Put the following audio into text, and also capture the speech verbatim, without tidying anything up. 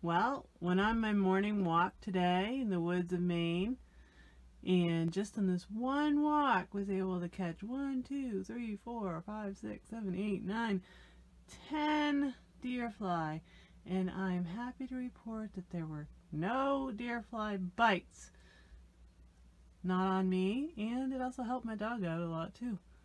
Well, went on my morning walk today in the woods of Maine, and just on this one walk was able to catch one, two, three, four, five, six, seven, eight, nine, ten DeerFly, and I'm happy to report that there were no DeerFly bites. Not on me, and it also helped my dog out a lot too.